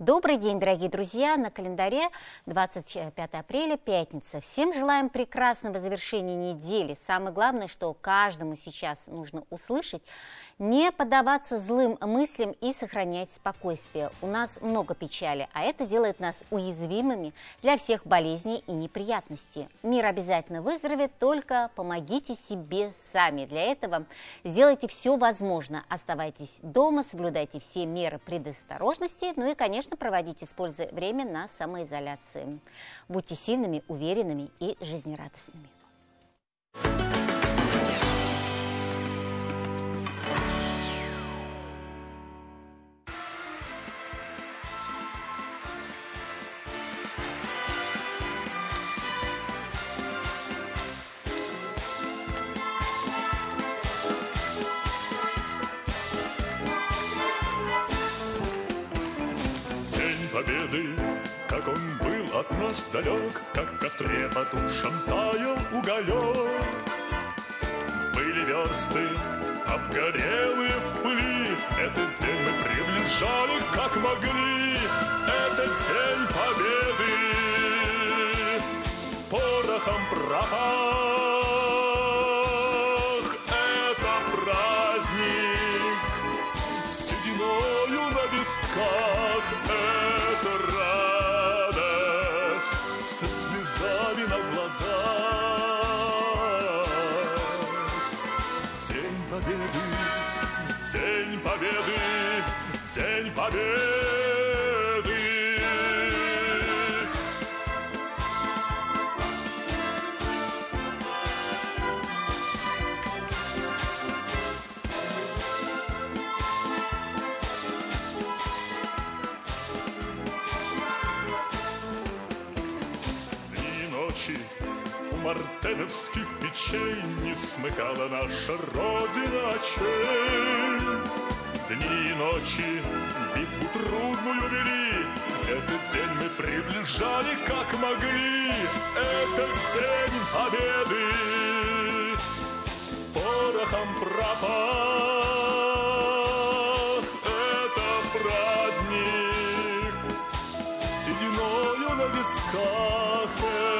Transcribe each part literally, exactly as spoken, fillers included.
Добрый день, дорогие друзья! На календаре двадцать пятое апреля, пятница. Всем желаем прекрасного завершения недели. Самое главное, что каждому сейчас нужно услышать: не поддаваться злым мыслям и сохранять спокойствие. У нас много печали, а это делает нас уязвимыми для всех болезней и неприятностей. Мир обязательно выздоровеет, только помогите себе сами. Для этого сделайте все возможное. Оставайтесь дома, соблюдайте все меры предосторожности, ну и, конечно, проводите, используя время на самоизоляции. Будьте сильными, уверенными и жизнерадостными. Победы, как он был от нас далек, как в костре потушен таял уголек. Были версты, обгорелые в пыли, этот день мы приближали, как могли. Это день победы, порохом пропах. Это праздник, сединою на висках. Со слезами на глазах. День победы, день победы, день победы. У мартеновских печей не смыкала наша Родина очей. Дни и ночи битву трудную вели, этот день мы приближали, как могли. Этот день победы, порохом пропах. Это праздник, сединою на висках.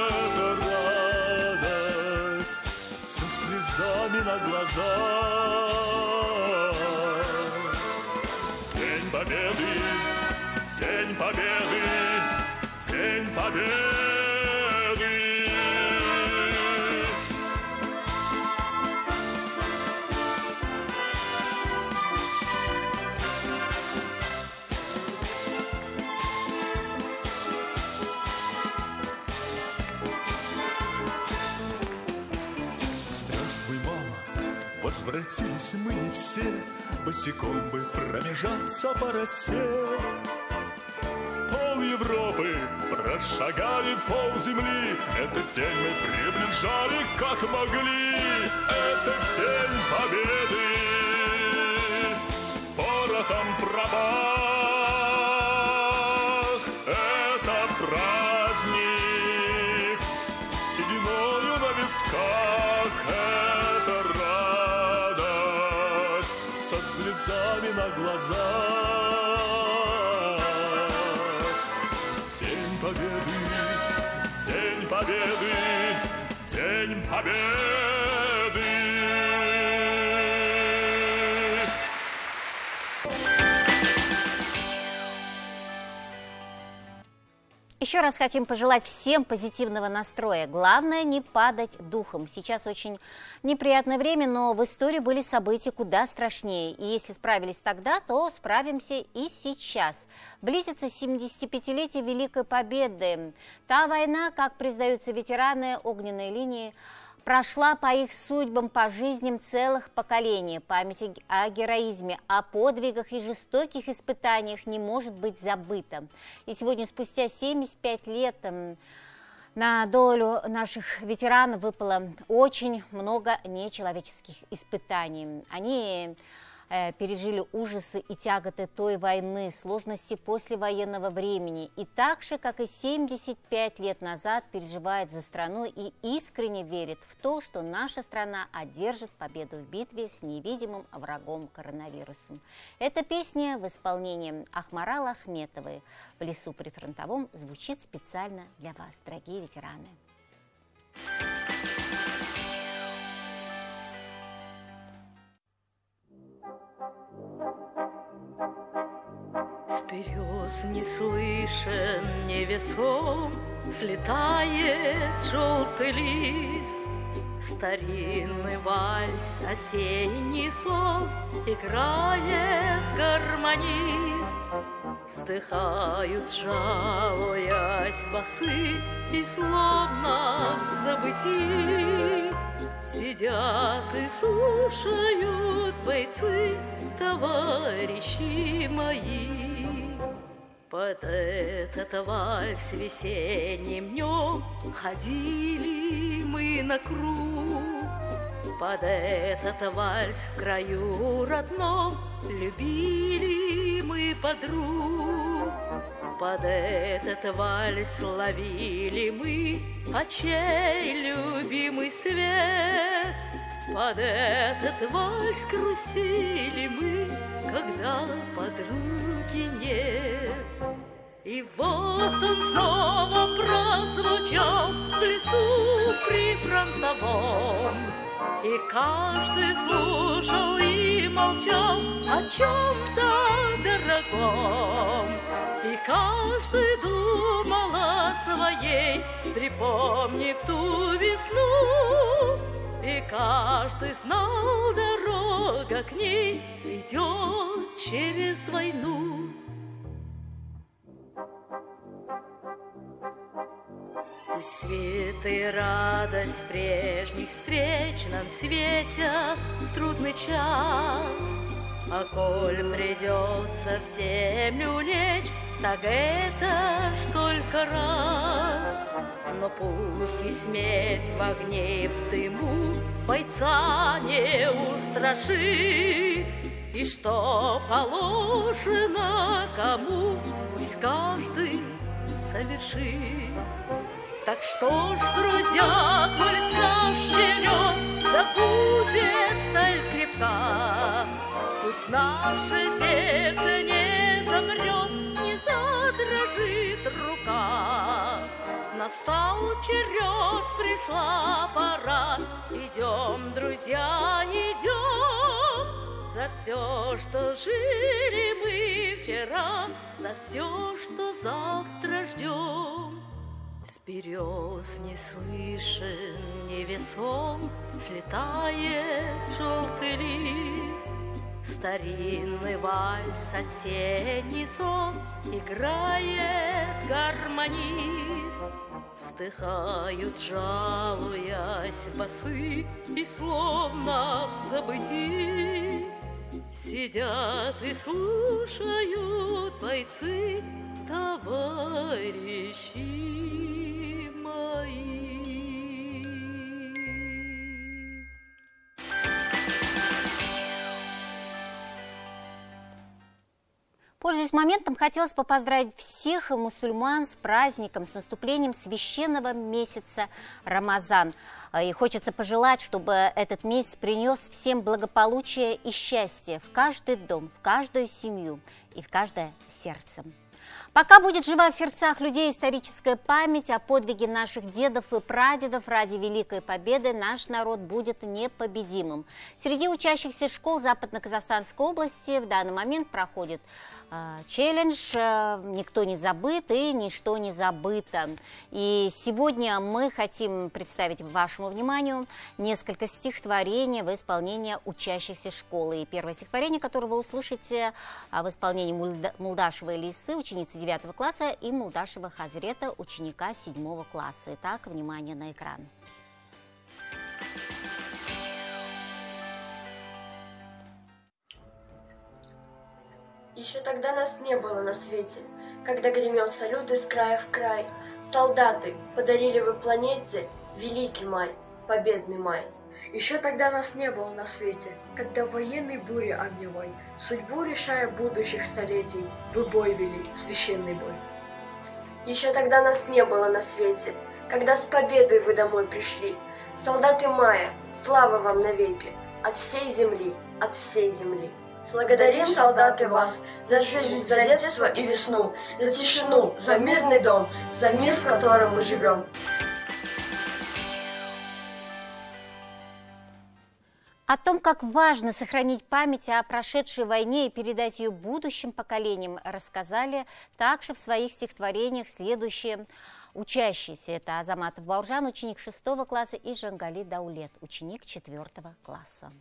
Слезами на глазах. День победы, день победы, день победы. Возвратились мы не все, босиком бы промежаться по росе. Пол Европы прошагали, пол земли, этот день мы приближали, как могли. Этот день победы, порохом пропах. Это праздник, сединою на висках. Со слезами на глазах. День победы, день победы, день победы. Еще раз хотим пожелать всем позитивного настроя. Главное, не падать духом. Сейчас очень неприятное время, но в истории были события куда страшнее. И если справились тогда, то справимся и сейчас. Близится семидесятипятилетие Великой Победы. Та война, как признаются ветераны огненной линии, прошла по их судьбам, по жизням целых поколений. Память о героизме, о подвигах и жестоких испытаниях не может быть забыта. И сегодня, спустя семьдесят пять лет, на долю наших ветеранов выпало очень много нечеловеческих испытаний. Они э, пережили ужасы и тяготы той войны, сложности послевоенного времени, и так же, как и семьдесят пять лет назад, переживает за страну и искренне верит в то, что наша страна одержит победу в битве с невидимым врагом коронавирусом. Эта песня в исполнении Ахмарала Ахметовой «В лесу прифронтовом» звучит специально для вас, дорогие ветераны. С берез не слышен, невесом слетает желтый лист. Старинный вальс, осенний сон играет гармонист. Вздыхают, жалуясь басы, и словно в забытии сидят и слушают бойцы, товарищи мои. Под этот вальс весенним днем ходили мы на круг. Под этот вальс в краю родном любили мы подруг. Под этот вальс ловили мы очей любимый свет. Под этот вальс грустили мы, когда подруги нет. И вот он снова прозвучал в лесу прифронтовом, и каждый слушал и молчал о чем-то дорогом. И каждый думал о своей, припомнив ту весну. И каждый знал, дорога к ней идет через войну. Свет и радость прежних встреч нам светят в трудный час. А коль придется в землю лечь, так это ж только раз. Но пусть и смерть в огне и в дыму бойца не устрашит. И что положено кому, пусть каждый совершит. Так что ж, друзья, коль наш черед, да будет сталь крепка. Пусть наше сердце не замрет, не задрожит рука. Настал черед, пришла пора. Идем, друзья, идем. За все, что жили мы вчера, за все, что завтра ждем. С берез не слышен, невесом слетает желтый лист. Старинный вальс, осенний сон играет гармонист. Вздыхают, жалуясь басы, и словно в забытии сидят и слушают бойцы, товарищи мои. Пользуясь моментом, хотелось бы поздравить всех мусульман с праздником, с наступлением священного месяца Рамазан. И хочется пожелать, чтобы этот месяц принес всем благополучие и счастье в каждый дом, в каждую семью и в каждое сердце. Пока будет жива в сердцах людей историческая память о подвиге наших дедов и прадедов ради Великой Победы, наш народ будет непобедимым. Среди учащихся школ Западно-Казахстанской области в данный момент проходит э, челлендж э, «Никто не забыт» и «Ничто не забыто». И сегодня мы хотим представить вашему вниманию несколько стихотворений в исполнении учащихся школы. И первое стихотворение, которое вы услышите в исполнении Мулдашевой Лисы, ученицы девятого класса, и Мулдашева Хазрета, ученика седьмого класса. Итак, внимание на экран. Еще тогда нас не было на свете, когда гремел салют из края в край. Солдаты, подарили вы планете великий май, победный май. Еще тогда нас не было на свете, когда в военной буре огневой, судьбу решая будущих столетий, вы бой вели, священный бой. Еще тогда нас не было на свете, когда с победой вы домой пришли. Солдаты мая, слава вам навеки, от всей земли, от всей земли. Благодарим, солдаты, вас за жизнь, за детство и весну, за тишину, за мирный дом, за мир, в котором мы живем. О том, как важно сохранить память о прошедшей войне и передать ее будущим поколениям, рассказали также в своих стихотворениях следующие учащиеся. Это Азаматов Бауржан, ученик шестого класса, и Жангали Даулет, ученик четвертого класса.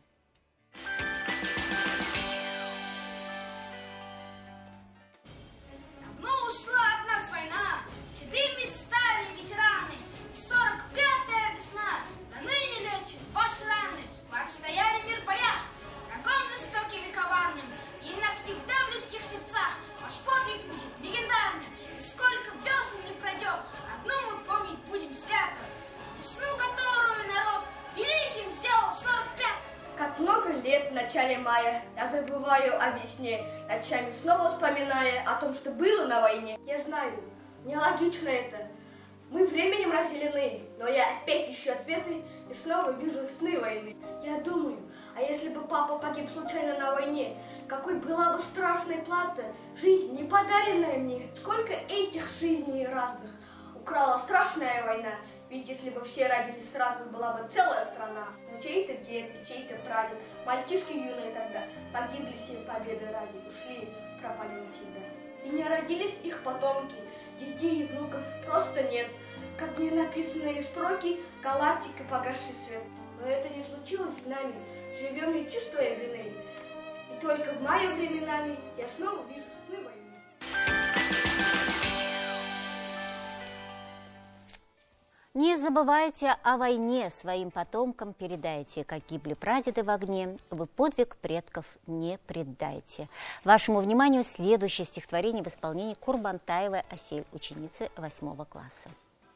Давно ушла от нас война, седыми стали ветераны, и сорок пятая весна до ныне лечит ваши раны. Мы отстояли мир в боях, с врагом жестоким и коварным, и навсегда в близких сердцах ваш подвиг будет легендарным. И сколько весен не пройдет, одну мы помнить будем свято, весну, которую народ великим сделал в сорок пятом. Как много лет в начале мая я забываю о весне, ночами снова вспоминая о том, что было на войне. Я знаю, нелогично это. Мы временем разделены, но я опять ищу ответы и снова вижу сны войны. Я думаю, а если бы папа погиб случайно на войне, какой была бы страшная плата, жизнь не подаренная мне. Сколько этих жизней разных украла страшная война, ведь если бы все родились сразу, была бы целая страна. Но чей-то дед и чей-то прадед, мальчишки юные тогда, погибли все победы ради, ушли, пропали навсегда. И не родились их потомки, детей и внуков просто нет. Как мне написанные строки, галактика погасший свет. Но это не случилось с нами, живем не чувствуя вины. И только в мае временами я снова вижу сны войны. Не забывайте о войне, своим потомкам передайте, как гибли прадеды в огне, вы подвиг предков не предайте. Вашему вниманию следующее стихотворение в исполнении Курбантаевой Асель, ученицы восьмого класса.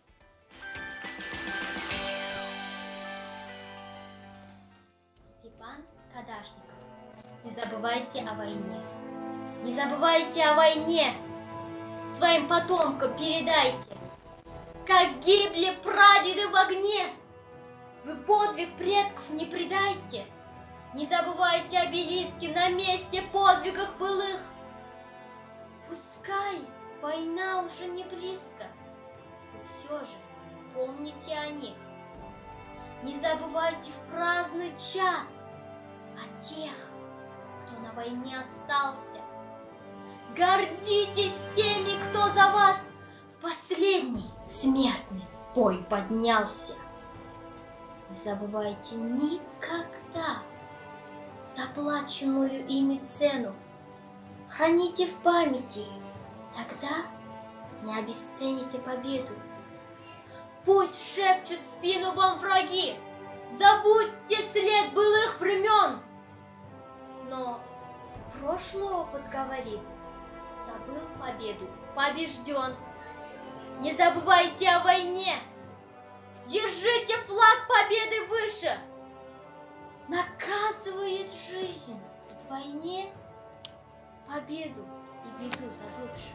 Степан Кадашников. Не забывайте о войне. Не забывайте о войне. Своим потомкам передайте, как гибли прадеды в огне. Вы подвиг предков не предайте. Не забывайте обелиски на месте подвигах былых. Пускай война уже не близко, но все же помните о них. Не забывайте в праздный час о тех, кто на войне остался. Гордитесь теми, кто за вас в последний смертный бой поднялся. Не забывайте никогда заплаченную ими цену. Храните в памяти, тогда не обесцените победу. Пусть шепчут в спину вам враги, забудьте след былых времен. Но прошлый опыт говорит, забыл победу, побежден. Не забывайте о войне, держите флаг победы выше. Наказывает жизнь вдвойне победу и беду забывших.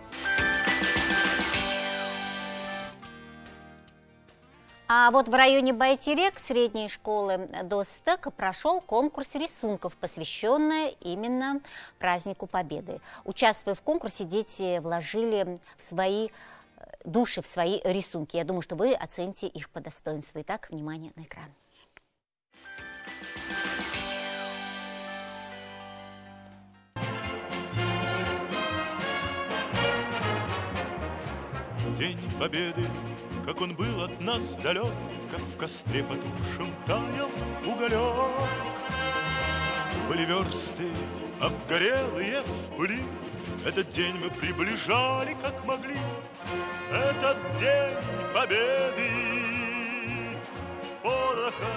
А вот в районе Байтерек средней школы Достек прошел конкурс рисунков, посвященный именно празднику Победы. Участвуя в конкурсе, дети вложили в свои души, в свои рисунки. Я думаю, что вы оцените их по достоинству. Итак, внимание на экран. День Победы, как он был от нас далек, как в костре потухшем таял уголек. Были версты, обгорелые в пыли, этот день мы приближали, как могли. Этот день Победы, пороха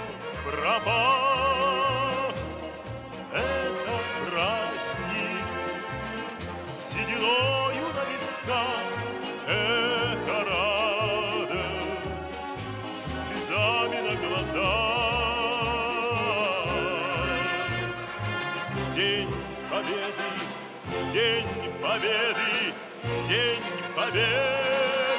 пропах. Это праздник с сединою на висках. Это радость со слезами на глазах. победы.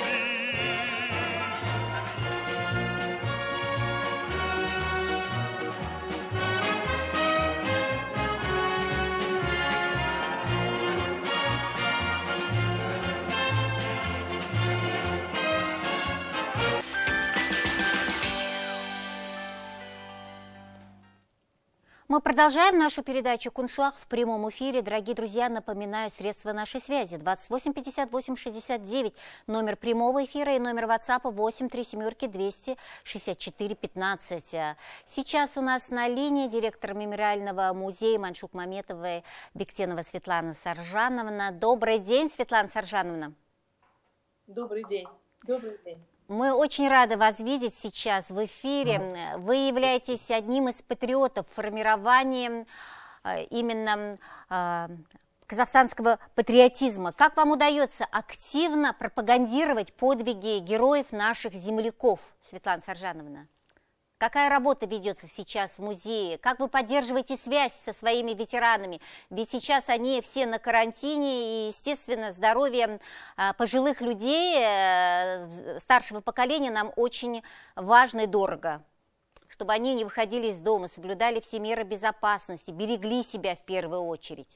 Мы продолжаем нашу передачу «Куншлаг» в прямом эфире. Дорогие друзья, напоминаю, средства нашей связи двадцать восемь пятьдесят восемь шестьдесят девять, номер прямого эфира и номер WhatsApp восемь три семерки двести шестьдесят четыре пятнадцать. Сейчас у нас на линии директор мемориального музея Маншук Маметовой Бектенова Светлана Саржановна. Добрый день, Светлана Саржановна. Добрый день. Добрый день. Мы очень рады вас видеть сейчас в эфире. Вы являетесь одним из патриотов формирования именно казахстанского патриотизма. Как вам удается активно пропагандировать подвиги героев наших земляков, Светлана Саржановна? Какая работа ведется сейчас в музее? Как вы поддерживаете связь со своими ветеранами? Ведь сейчас они все на карантине, и, естественно, здоровье пожилых людей старшего поколения нам очень важно и дорого. Чтобы они не выходили из дома, соблюдали все меры безопасности, берегли себя в первую очередь.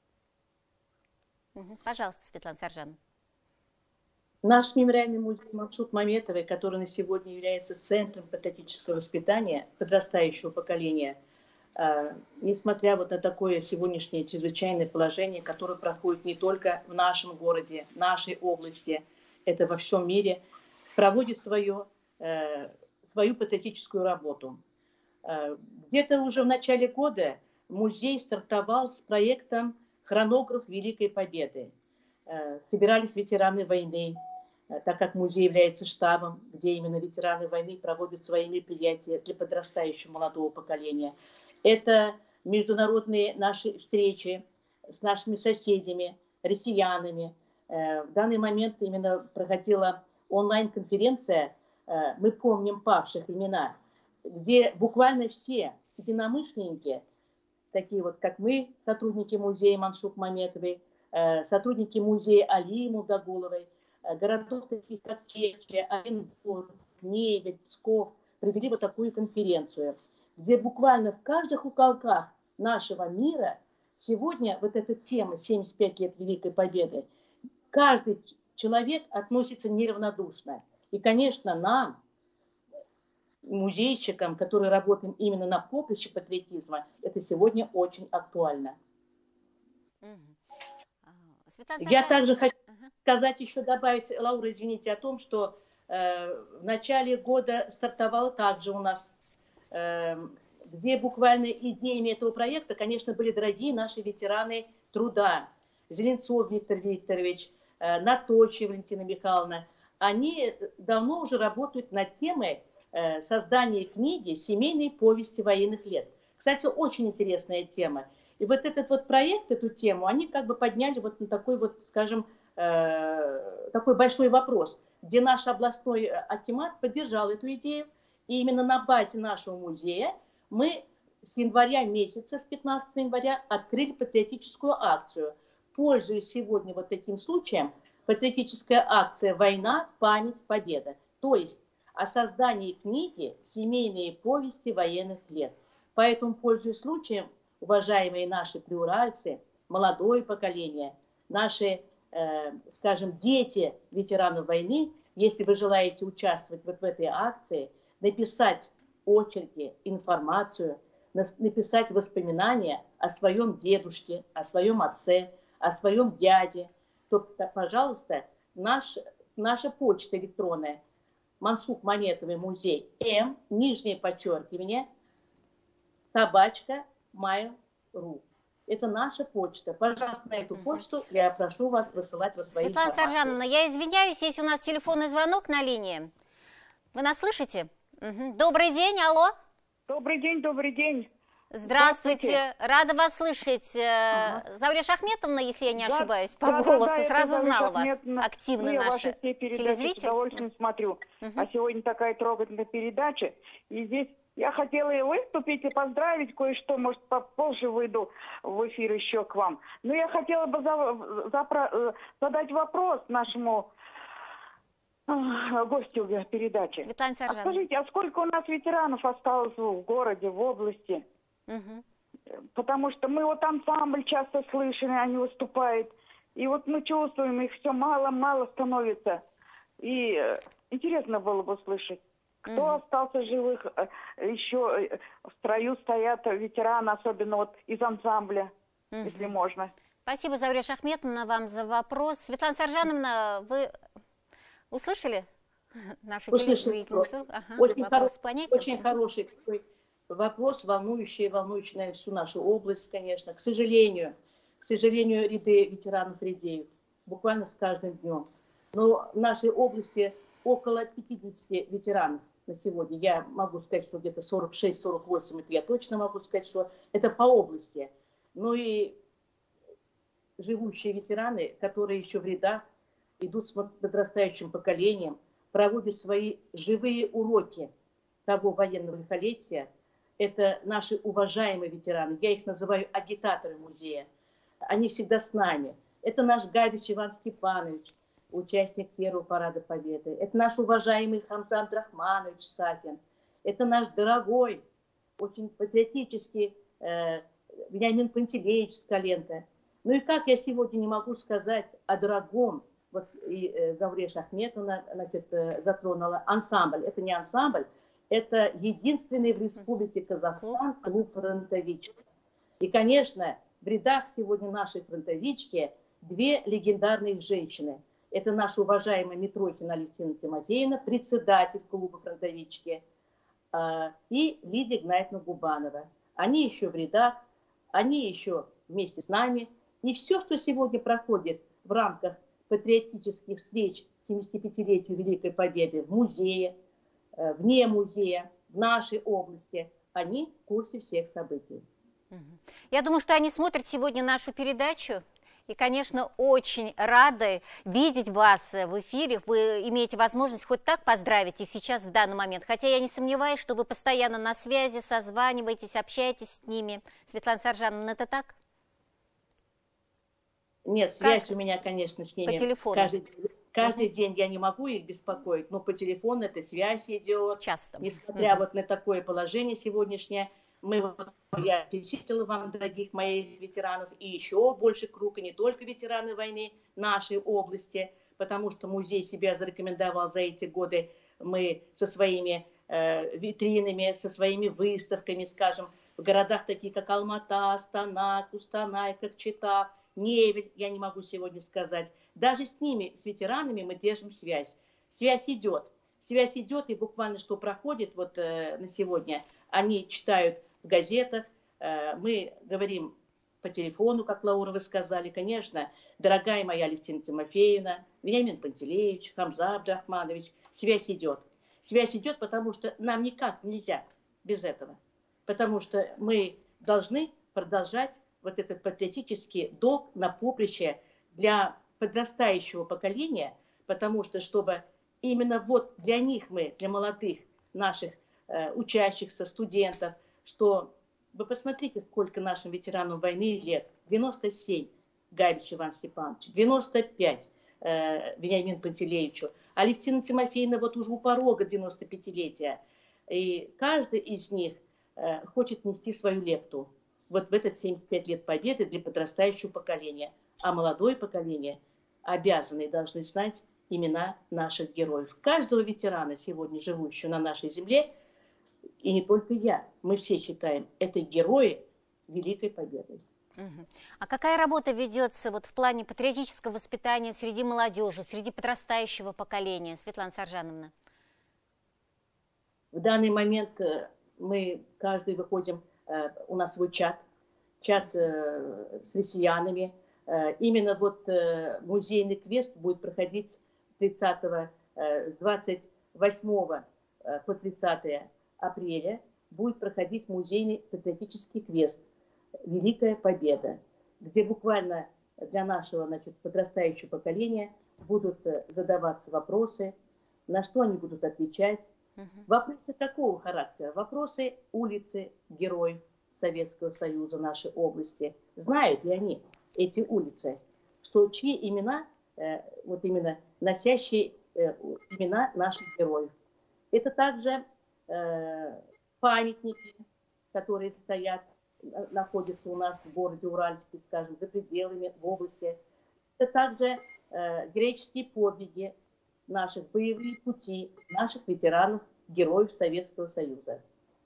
Пожалуйста, Светлана Саржановна. Наш мемориальный музей Маншук Маметовой, который на сегодня является центром патриотического воспитания подрастающего поколения, э, несмотря вот на такое сегодняшнее чрезвычайное положение, которое проходит не только в нашем городе, нашей области, это во всем мире, проводит свое, э, свою патриотическую работу. Э, где-то уже в начале года музей стартовал с проектом «Хронограф Великой Победы». Э, собирались ветераны войны, так как музей является штабом, где именно ветераны войны проводят свои мероприятия для подрастающего молодого поколения. Это международные наши встречи с нашими соседями, россиянами. В данный момент именно проходила онлайн-конференция «Мы помним павших имена», где буквально все единомышленники, такие вот, как мы, сотрудники музея Маншук Маметовой, сотрудники музея Алии Мулдагуловой, городов таких как Керчь, Оренбург, Невель, Псков, провели вот такую конференцию, где буквально в каждых уголках нашего мира сегодня вот эта тема семьдесят пять лет Великой Победы, каждый человек относится неравнодушно. И, конечно, нам, музейщикам, которые работаем именно на поприще патриотизма, это сегодня очень актуально. Я также хочу сказать, еще добавить, Лаура, извините, о том, что э, в начале года стартовало также у нас, э, где буквально идеями этого проекта, конечно, были дорогие наши ветераны труда. Зеленцов Виктор Викторович, э, Наточева Валентина Михайловна. Они давно уже работают над темой э, создания книги «Семейные повести военных лет». Кстати, очень интересная тема. И вот этот вот проект, эту тему, они как бы подняли вот на такой вот, скажем, э, такой большой вопрос, где наш областной акимат поддержал эту идею. И именно на базе нашего музея мы с января месяца, с пятнадцатого января, открыли патриотическую акцию. Пользуясь сегодня вот таким случаем, патриотическая акция «Война, память, победа». То есть о создании книги «Семейные повести военных лет». Поэтому, пользуясь случаем, уважаемые наши приуральцы, молодое поколение, наши, э, скажем, дети ветеранов войны, если вы желаете участвовать вот в этой акции, написать очерки, информацию, написать воспоминания о своем дедушке, о своем отце, о своем дяде, то, пожалуйста, наш, наша почта электронная Маншук Маметовой музей М, нижнее подчеркивание, собачка, mail.ru. Это наша почта. Пожалуйста, на эту почту я прошу вас высылать во свои Светлана Саржановна, я извиняюсь, есть у нас телефонный звонок на линии. Вы нас слышите? Угу. Добрый день, алло. Добрый день, добрый день. Здравствуйте, Здравствуйте. Рада вас слышать. Ага. Зауреш Ахметовна, если я не да, ошибаюсь, по да, голосу, да, да, сразу знала вас, активно ну, наши телезрители. С удовольствием смотрю. Угу. А сегодня такая трогательная передача, и здесь я хотела и выступить, и поздравить кое-что, может, попозже выйду в эфир еще к вам. Но я хотела бы за, за, задать вопрос нашему гостю передачи. Светлана А Саржановна. скажите, а сколько у нас ветеранов осталось в городе, в области? Угу. Потому что мы вот ансамбль часто слышим, они выступают. И вот мы чувствуем, их все мало-мало становится. И э, интересно было бы услышать, кто Мгм. остался живых, э, еще э, в строю стоят ветераны, особенно вот из ансамбля, Мгм. если можно. Спасибо, Зауреш Ахметовна, вам за вопрос. Светлана Саржановна, вы услышали нашу Услышала. телезрительницу? Ага, Очень, вопрос хоро- понятен? очень хороший такой вопрос, волнующий, волнующий, наверное, всю нашу область, конечно. К сожалению, к сожалению, ряды ветеранов редеют буквально с каждым днем. Но в нашей области около пятидесяти ветеранов на сегодня. Я могу сказать, что где-то сорок шесть — сорок восемь, это я точно могу сказать, что это по области. Ну и живущие ветераны, которые еще в рядах, идут с подрастающим поколением, проводят свои живые уроки того военного лихолетия. Это наши уважаемые ветераны. Я их называю агитаторы музея. Они всегда с нами. Это наш Габич Иван Степанович, участник первого парада Победы. Это наш уважаемый Хамза Абдрахманович Сафин. Это наш дорогой, очень патриотический э, Вениамин Пантелеевич Скаленко. Ну и как я сегодня не могу сказать о дорогом, вот и э, Зауреш Ахметовна, значит, э, затронула ансамбль. Это не ансамбль, это единственный в Республике Казахстан клуб фронтовичек. И, конечно, в рядах сегодня нашей фронтовички две легендарных женщины. Это наша уважаемая Митрохина Алевтина Тимофеевна, председатель клуба фронтовички, э, и Лидия Игнатьевна Губанова. Они еще в рядах, они еще вместе с нами. И все, что сегодня проходит в рамках патриотических встреч к семидесятипятилетию Великой Победы в музее, вне музея, в нашей области, они в курсе всех событий. Я думаю, что они смотрят сегодня нашу передачу и, конечно, очень рады видеть вас в эфире. Вы имеете возможность хоть так поздравить их сейчас в данный момент. Хотя я не сомневаюсь, что вы постоянно на связи, созваниваетесь, общаетесь с ними. Светлана Саржановна, это так? Нет, связь как? У меня, конечно, с ними. По телефону? Каждый, каждый угу. день я не могу их беспокоить, но по телефону эта связь идет. Часто. Несмотря угу. вот на такое положение сегодняшнее, мы, я перечислила вам, дорогих моих ветеранов, и еще больше круг, и не только ветераны войны нашей области, потому что музей себя зарекомендовал за эти годы. Мы со своими э, витринами, со своими выставками, скажем, в городах таких, как Алмата, Астана, Кустанай, Кокчетав, Невель, я не могу сегодня сказать. Даже с ними, с ветеранами, мы держим связь. Связь идет. Связь идет, и буквально что проходит вот э, на сегодня, они читают в газетах, э, мы говорим по телефону, как Лаура вы сказали, конечно, дорогая моя Алевтина Тимофеевна, Вениамин Пантелеевич, Хамза Абдрахманович, связь идет. Связь идет, потому что нам никак нельзя без этого. Потому что мы должны продолжать вот этот патриотический долг на поприще для подрастающего поколения, потому что, чтобы именно вот для них мы, для молодых наших э, учащихся, студентов, что вы посмотрите, сколько нашим ветеранам войны лет. девяносто семь Габич Иван Степанович, девяносто пять э, Вениамин Пантелеевичу, Алевтина Тимофеевна вот уже у порога девяностопятилетия. И каждый из них э, хочет нести свою лепту вот в этот семьдесят пять лет Победы для подрастающего поколения. А молодое поколение обязаны и должны знать имена наших героев. Каждого ветерана, сегодня живущего на нашей земле, и не только я, мы все считаем, это герои Великой Победы. А какая работа ведется вот в плане патриотического воспитания среди молодежи, среди подрастающего поколения, Светлана Саржановна? В данный момент мы каждый выходим, у нас свой чат, чат с россиянами. Именно вот музейный квест будет проходить тридцатого, с двадцать восьмого по тридцатое апреля будет проходить музейный патриотический квест «Великая Победа», где буквально для нашего, значит, подрастающего поколения будут задаваться вопросы, на что они будут отвечать. Uh-huh. Вопросы какого характера? Вопросы улицы героев Советского Союза нашей области. Знают ли они эти улицы, что чьи имена, э, вот именно носящие э, имена наших героев. Это также э, памятники, которые стоят, находятся у нас в городе Уральске, скажем, за пределами, в области. Это также э, героические подвиги наших, боевые пути наших ветеранов, героев Советского Союза.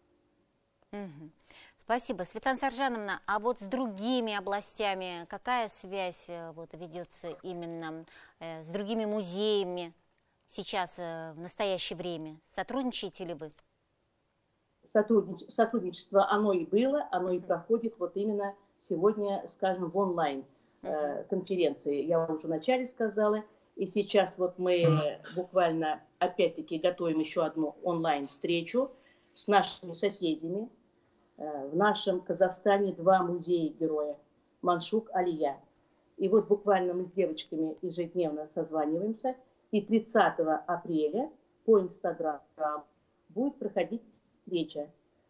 Угу. Спасибо. Светлана Саржановна, а вот с другими областями какая связь вот, ведется именно э, с другими музеями сейчас, э, в настоящее время? Сотрудничаете ли вы? Сотруднич... Сотрудничество, оно и было, оно и проходит вот именно сегодня, скажем, в онлайн э, конференции. Я уже вначале сказала, и сейчас вот мы буквально опять-таки готовим еще одну онлайн встречу с нашими соседями. В нашем Казахстане два музея-героя – Маншук, Алия. И вот буквально мы с девочками ежедневно созваниваемся. И тридцатого апреля по Инстаграму будет проходить встреча.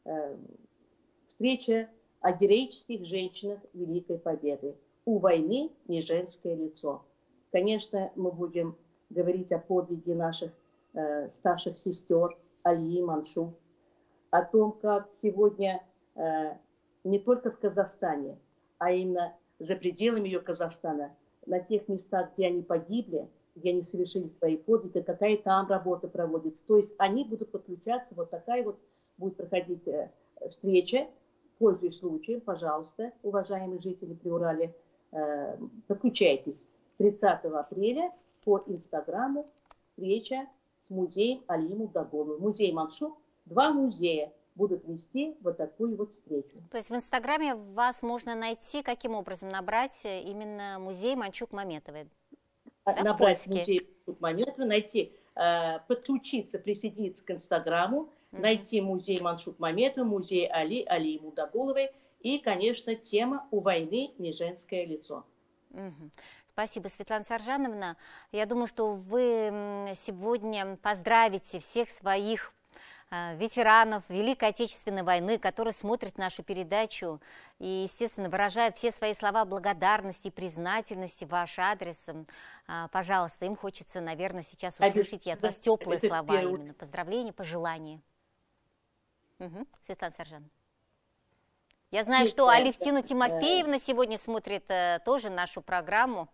Встреча о героических женщинах Великой Победы. У войны не женское лицо. Конечно, мы будем говорить о подвиге наших э, старших сестер Алии, Маншук. О том, как сегодня не только в Казахстане, а именно за пределами ее Казахстана, на тех местах, где они погибли, где они совершили свои подвиги, какая там работа проводится. То есть они будут подключаться, вот такая вот будет проходить встреча. Пользуясь случаем, пожалуйста, уважаемые жители Приурали, подключайтесь. тридцатого апреля по Инстаграму встреча с музеем Алии Мудаголовой. Музей Маншук, два музея будут вести вот такую вот встречу. То есть в Инстаграме вас можно найти, каким образом набрать именно музей Маншук-Маметовой? Да, набрать музей Маншук-Маметовой, найти, э, подключиться, присоединиться к Инстаграму, угу. найти музей Маншук-Маметовой, музей Али, Алии Мудаголовой и, конечно, тема «У войны не женское лицо». Угу. Спасибо, Светлана Саржановна. Я думаю, что вы сегодня поздравите всех своих ветеранов Великой Отечественной войны, которые смотрят нашу передачу и, естественно, выражают все свои слова благодарности и признательности в ваш адрес. Пожалуйста, им хочется, наверное, сейчас услышать от вас теплые слова, именно поздравления, пожелания. Угу. Светлана Саржановна. Я знаю, что Алевтина Тимофеевна сегодня смотрит тоже нашу программу.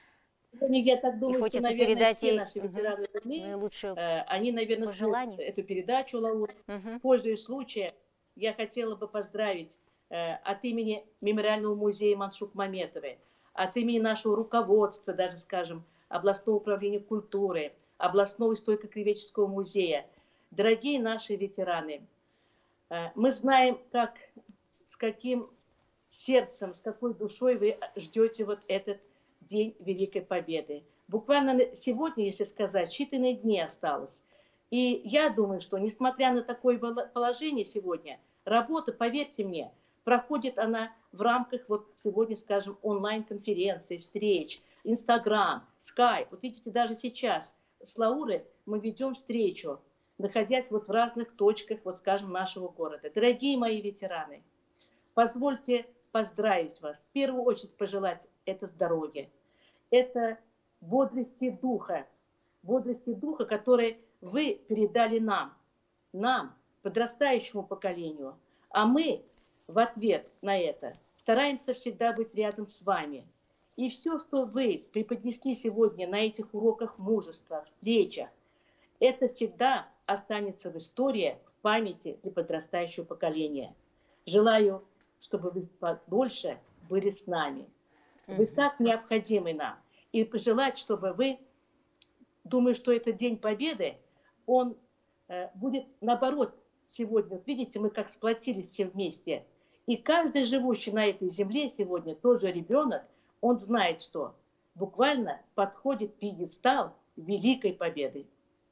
Я так думаю, что, наверное, все наши ветераны войны, лучше они, наверное, смотрят эту передачу, Лаура. Угу. Пользуясь случаем, я хотела бы поздравить э, от имени Мемориального музея Маншук-Маметовой, от имени нашего руководства, даже, скажем, областного управления культуры, областного историко-краеведческого музея. Дорогие наши ветераны, э, мы знаем, как, с каким сердцем, с какой душой вы ждете вот этот День Великой Победы. Буквально сегодня, если сказать, считанные дни осталось. И я думаю, что, несмотря на такое положение сегодня, работа, поверьте мне, проходит она в рамках, вот сегодня, скажем, онлайн-конференций, встреч, Инстаграм, Скайп. Вот видите, даже сейчас с Лаурой мы ведем встречу, находясь вот в разных точках, вот, скажем, нашего города. Дорогие мои ветераны, позвольте поздравить вас, в первую очередь пожелать это здоровье, это бодрости духа, бодрости духа, который вы передали нам, нам, подрастающему поколению, а мы в ответ на это стараемся всегда быть рядом с вами. И все, что вы преподнесли сегодня на этих уроках мужества, встречах, это всегда останется в истории, в памяти для подрастающего поколения. Желаю, чтобы вы подольше были с нами. Вы так необходимы нам. И пожелать, чтобы вы, думаю, что этот День Победы, он э, будет наоборот сегодня. Вот видите, мы как сплотились все вместе. И каждый живущий на этой земле сегодня, тоже ребенок, он знает, что буквально подходит пьедестал Великой Победы.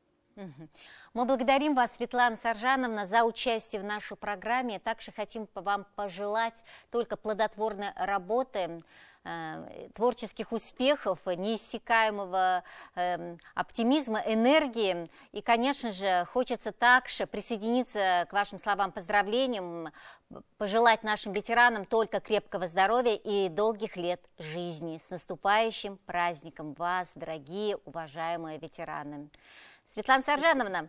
Мы благодарим вас, Светлана Саржановна, за участие в нашей программе. Также хотим вам пожелать только плодотворной работы э, творческих успехов, неиссякаемого э, оптимизма, энергии. И, конечно же, хочется также присоединиться к вашим словам, поздравлениям, пожелать нашим ветеранам только крепкого здоровья и долгих лет жизни. С наступающим праздником вас, дорогие, уважаемые ветераны. Светлана Саржановна,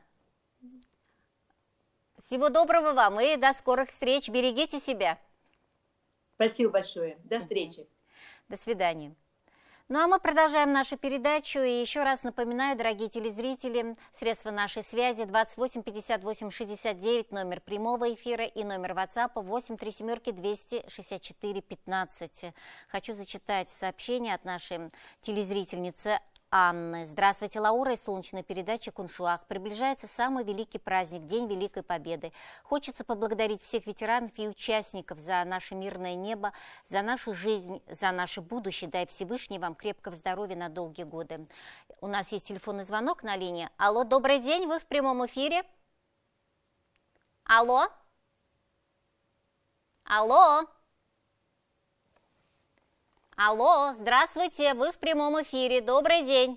всего доброго вам и до скорых встреч. Берегите себя. Спасибо большое. До встречи. До свидания. Ну а мы продолжаем нашу передачу. И еще раз напоминаю, дорогие телезрители, средства нашей связи двадцать восемь пятьдесят восемь шестьдесят девять, номер прямого эфира, и номер WhatsApp восемь три семерки двести шестьдесят четыре пятнадцать. Хочу зачитать сообщение от нашей телезрительницы Анны. Здравствуйте, Лаура, из солнечной передачи «Куншуах». Приближается самый великий праздник, День Великой Победы. Хочется поблагодарить всех ветеранов и участников за наше мирное небо, за нашу жизнь, за наше будущее. Дай Всевышний вам крепкого здоровья на долгие годы. У нас есть телефонный звонок на линии. Алло, добрый день, вы в прямом эфире. Алло? Алло? Алло, здравствуйте, вы в прямом эфире. Добрый день.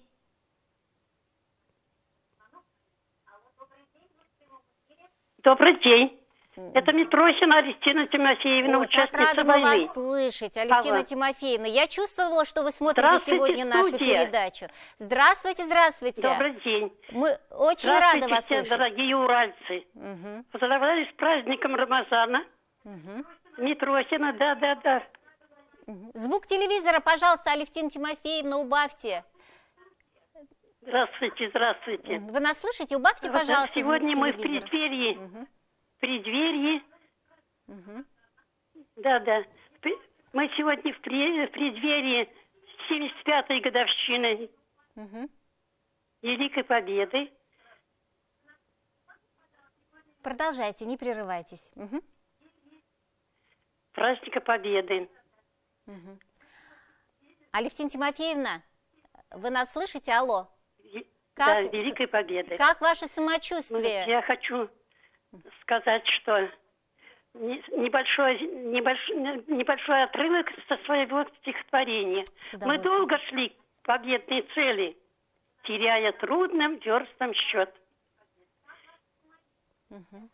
Добрый день. Это Митрохина Алевтина Тимофеевна, Ой, участница как рада войны. вас слышать, Алевтина Ага. Тимофеевна. Я чувствовала, что вы смотрите Здравствуйте, сегодня нашу студия. передачу. Здравствуйте, здравствуйте. Добрый день. Мы очень рады Здравствуйте, вас все слышать. дорогие уральцы. Угу. Поздравляю с праздником Рамазана. Угу. Митрохина, да-да-да. Звук телевизора, пожалуйста, Алевтина Тимофеевна, убавьте. Здравствуйте, здравствуйте. Вы нас слышите? Убавьте, Вот, пожалуйста, сегодня звук мы в телевизора. преддверии, Угу. преддверии, Угу. да-да. Пре- Мы сегодня в пре- в преддверии семьдесят пятой годовщины Угу. Великой Победы. Продолжайте, не прерывайтесь. Угу. Праздника Победы. Угу. Алевтина Тимофеевна, вы нас слышите? Алло. Е- Как- Да, Великой Победы. Как ваше Ну, самочувствие? я хочу сказать, что не- небольшой, небольшой, небольшой отрывок со своего стихотворения. С Мы удовольствием. долго шли к победной цели, теряя трудным верстам счет. Угу.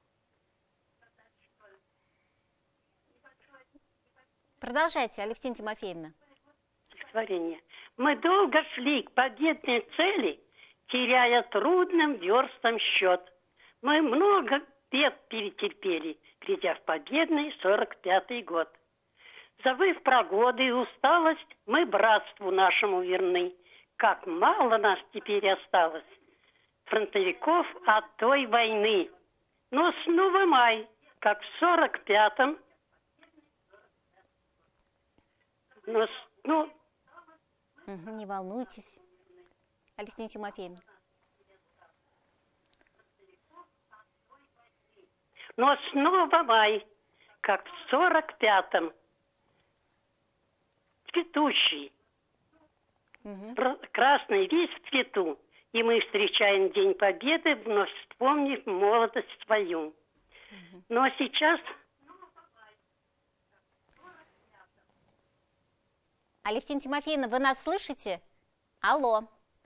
Продолжайте, Алевтина Тимофеевна. Стихотворение. Мы долго шли к победной цели, теряя трудным верстам счет. Мы много бед перетерпели, придя в победный сорок пятый год. Забыв про годы и усталость, мы братству нашему верны. Как мало нас теперь осталось, фронтовиков от той войны. Но снова май, как в сорок пятом, но, с- ну, Угу, не волнуйтесь. Алевтина Тимофеевна. но снова май, как в сорок пятом, цветущий, Угу. пр- красный весь в цвету, и мы встречаем День Победы, вновь вспомнив молодость свою. Но сейчас Алевтина Тимофеевна, вы нас слышите? Алло.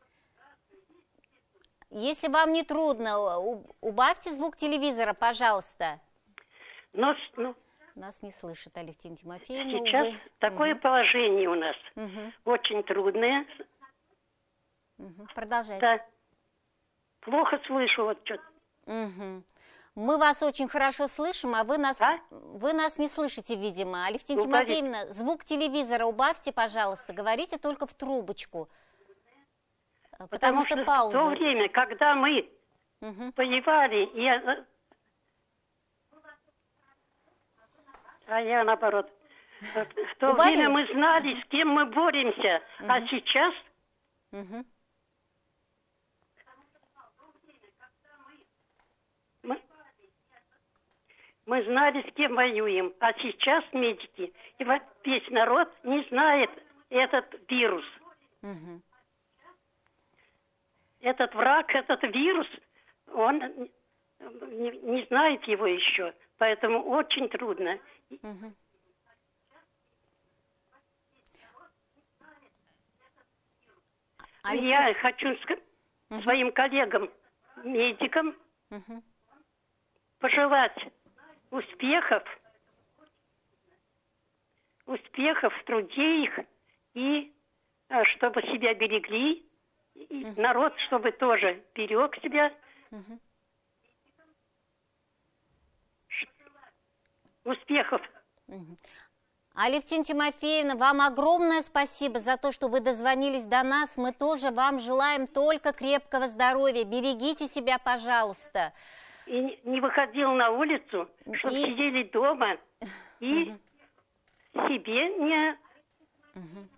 Если вам не трудно, у- убавьте звук телевизора, пожалуйста. но, с- ну, Нас не слышит Алевтина Тимофеевна. сейчас увы. такое положение у нас Мгм, очень трудное. мгм. Продолжайте. Да. Плохо слышу вот что-то. Мгм. Мы вас очень хорошо слышим, а вы нас, А? вы нас не слышите, видимо. Алевтина Ну, говори. Тимофеевна, звук телевизора убавьте, пожалуйста. Говорите только в трубочку. Потому, Потому что, что в пауза. то время, когда мы Мгм. воевали, и я... А я наоборот. Вот в то Убавили? время мы знали, с кем мы боремся, а сейчас Мгм. мы, мы знали, с кем воюем, а сейчас медики и вот весь народ не знает этот вирус. Мгм. Этот враг, этот вирус, он не, не знает его еще, поэтому очень трудно. Мгм. Алексей... Я хочу ск- угу. своим коллегам, медикам, угу. пожелать успехов, успехов в труде их, и чтобы себя берегли, и угу. народ, чтобы тоже берег себя. Угу. Успехов. Угу. Алевтина Тимофеевна, вам огромное спасибо за то, что вы дозвонились до нас. Мы тоже вам желаем только крепкого здоровья. Берегите себя, пожалуйста. И не выходил на улицу, чтобы и... сидели дома и угу. себе не... Угу.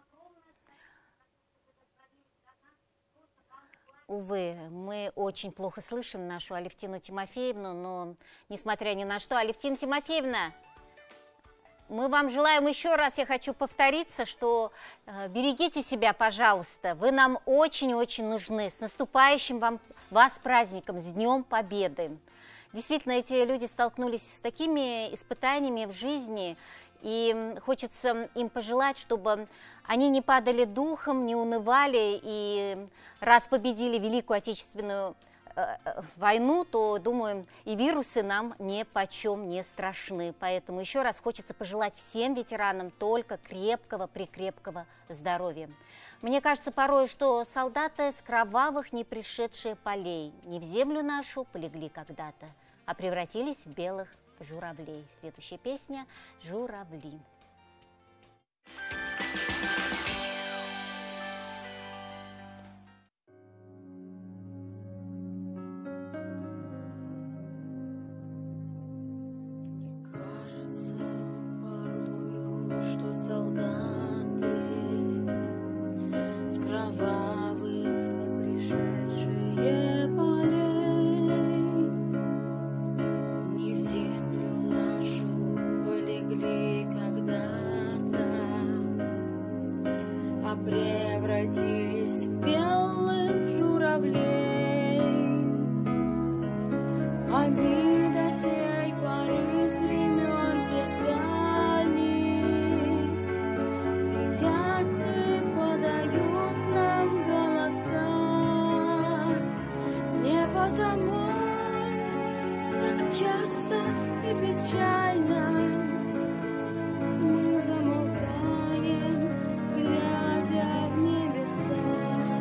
Увы, мы очень плохо слышим нашу Алевтину Тимофеевну, но несмотря ни на что, Алевтина Тимофеевна, мы вам желаем еще раз, я хочу повториться, что э, берегите себя, пожалуйста, вы нам очень-очень нужны. С наступающим вам, вас праздником, с Днем Победы. Действительно, эти люди столкнулись с такими испытаниями в жизни, и хочется им пожелать, чтобы они не падали духом, не унывали, и раз победили Великую Отечественную э, войну, то, думаю, и вирусы нам ни почем не страшны. Поэтому еще раз хочется пожелать всем ветеранам только крепкого-прикрепкого здоровья. Мне кажется порой, что солдаты с кровавых не пришедшие полей не в землю нашу полегли когда-то, а превратились в белых журавлей. Следующая песня «Журавли». Превратились в белых журавлей. Они до сей поры с времен тех дальних летят и подают нам голоса. Не потому так часто и печально мы замолкаем, глядя в небеса.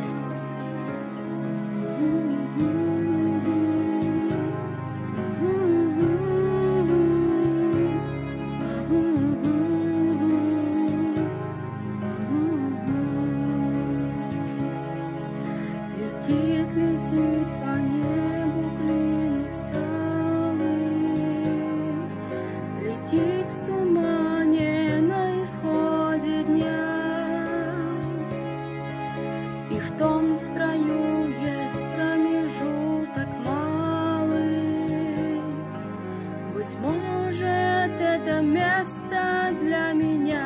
Летит, летит по небу клин усталый, летит в тумане на исходе дня. И в том строю есть промежуток малый. Быть может, это место для меня.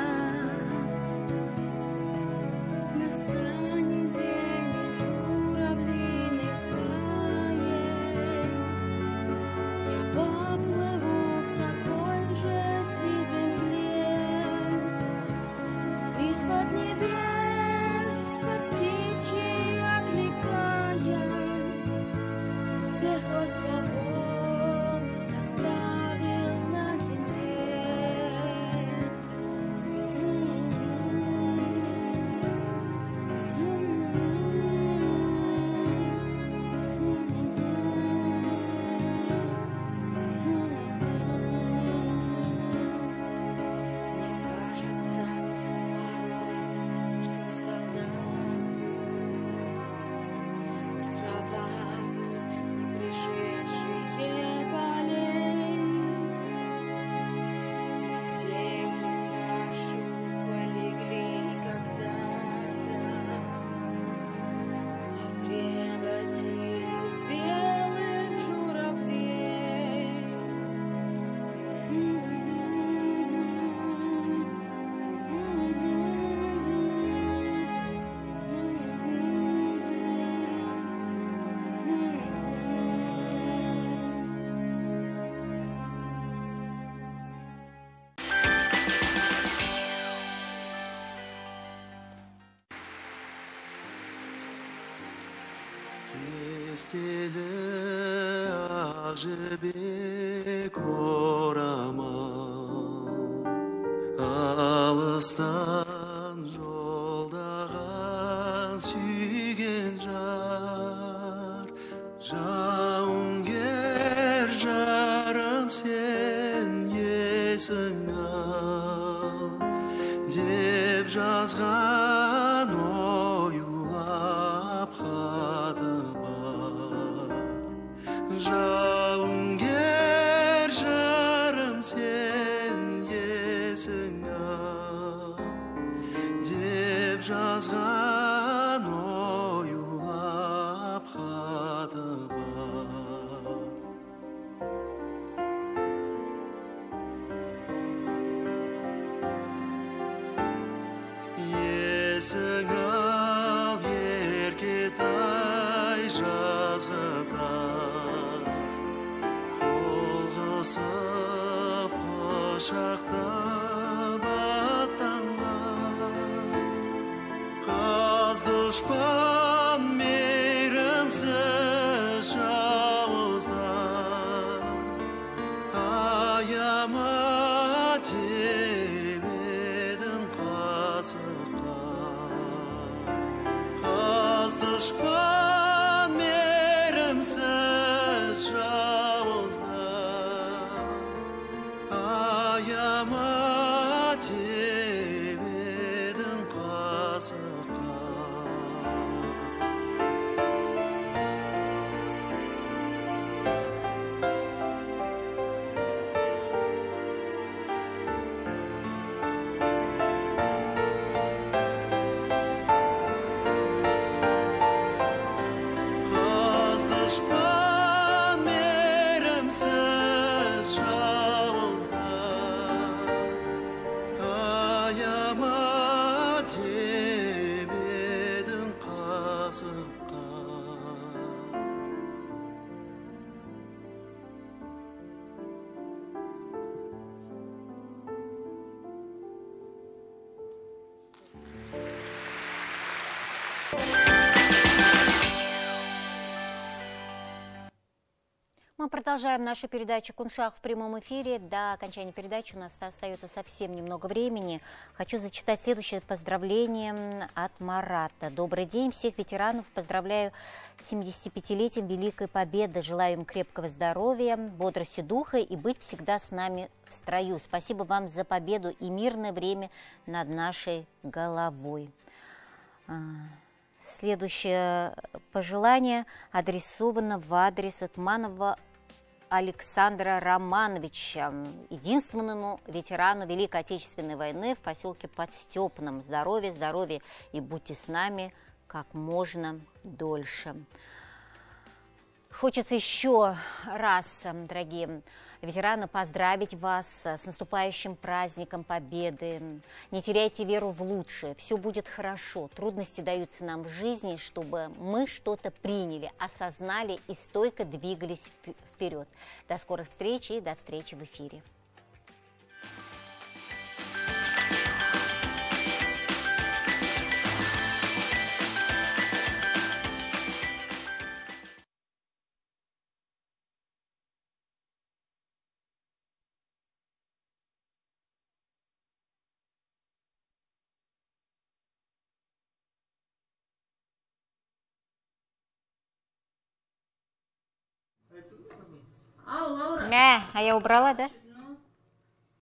Настанет день, и журавлиной стаей я поплыву в такой же сизой мгле. Из-под небес по птичьи окликая, всех вас, кого оставил на земле. Мне кажется порой, что солдаты с кровавых не пришедших естелі ақ жібек орамал, алыстан жолдаған сүйген жар, жауынгер жарым сен есің ал деп жазған оюлап хаты бар. Жауынгер жарым сен есің ал деп жазған оюлап хаты бар. Есің ал еркетай жазғыда, қол қысып құшақтап аттанған. Қаз дұшпан мейірімсіз жауыздан, аяма тебедің қасыққа. Қаз дұшпан мейірімсіз жауыздан, аяма тебедің қасыққа. Қаз дұшпан мейірімсіз жауыздан, аяма тебедің қасыққа. Мы продолжаем нашу передачу «Куншах» в прямом эфире. До окончания передачи у нас остается совсем немного времени. Хочу зачитать следующее поздравление от Марата. Добрый день, всех ветеранов поздравляю с семидесятипятилетием Великой Победы. Желаю им крепкого здоровья, бодрости духа и быть всегда с нами в строю. Спасибо вам за победу и мирное время над нашей головой. Следующее пожелание адресовано в адрес Атманова Александра Романовича, единственному ветерану Великой Отечественной войны в поселке Подстепном. Здоровья, здоровья и будьте с нами как можно дольше. Хочется еще раз, дорогие ветераны, поздравить вас с наступающим праздником Победы. Не теряйте веру в лучшее, все будет хорошо. Трудности даются нам в жизни, чтобы мы что-то приняли, осознали и стойко двигались вперед. До скорых встреч и до встречи в эфире. А, Лаура? Да, а я убрала, да?